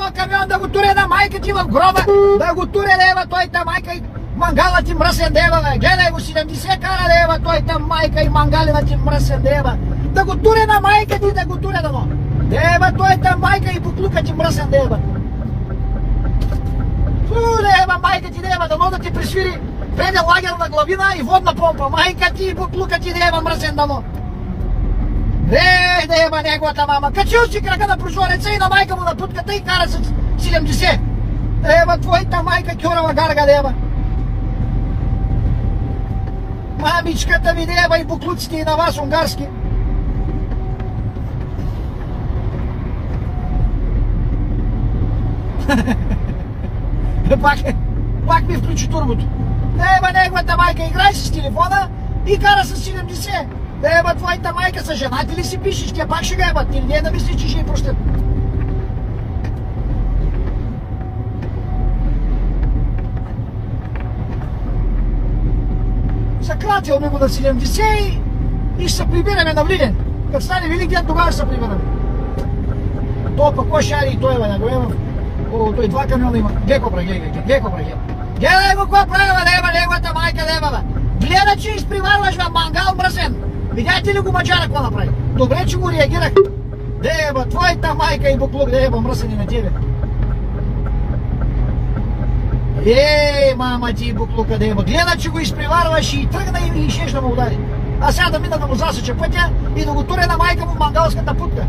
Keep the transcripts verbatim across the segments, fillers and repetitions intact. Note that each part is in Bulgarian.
този камион да го туре на майка ти в гроба, да го туре дева, той та майка и мангала ти мръсен дева, бе. Гледай го, седемдесет кара дева, той та майка и мангалина ти мръсен дева. Да го туре на майка ти, да го туре да му. Дева, той та майка и буклука ти мръсен дева. Фу, дева, майка ти дева, дано да ти присвири преде лагерна главина и водна помпа. Майка ти и буклука ти дева, мръсен дано. Ех, дева, неговата мама. Качил си крака на прозореца и на майка му на путката и кара с седемдесет. Дева, твоята майка кюрава гарга, дева. Мамичката ви дева и буклуците и на вас унгарски. пак, пак ми включи турбото. Дева, неговата майка играй с телефона и кара с седемдесет. Дева, твоята майка са женати ли си пишеш? Тя пак ще ga ебат. Или не да мисли, че ще й простят. Закратил ми го на седемдесет и, и ще се прибираме на Влиден. Като стане велик ден, тогава ще се прибираме. То пък кой шари и той бе, го има. О, той два камиона има. Геко бре, геко, геко бре, геко. Гледай го, какво правила, дева, неговата майка, дева, бе. Гледа, че изприварваш в мангал мръсен. Видяхте ли го маджара какво направи? Добре, че го реагирах. Дева, твоята майка и буклук, дева, мръсени на тебе. Ей, мама ти и буклука, дева. Гледа, че го изприварваш и тръгна и, и шеш да му удари. А сега да мина да му засеча пътя и да го туре на майка му в мангалската путка.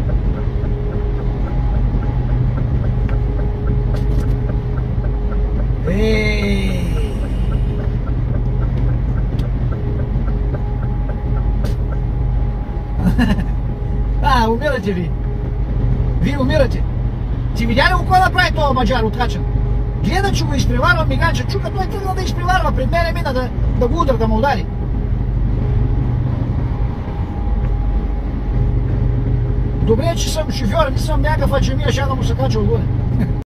Ей! А, умирате ви. Вие умирате. Ти видя ли го какво направи този маджар откачен? Гледа, че го изпреварва миганче. Чука, той тръгна да изпреварва. Пред мене мина да, да го удар, да му удари. Добре, че съм шофьор, не съм някакъв аджемия, ще да му се кача отгоре.